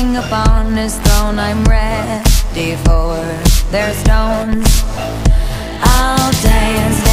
king upon his throne. I'm ready for their stones. I'll dance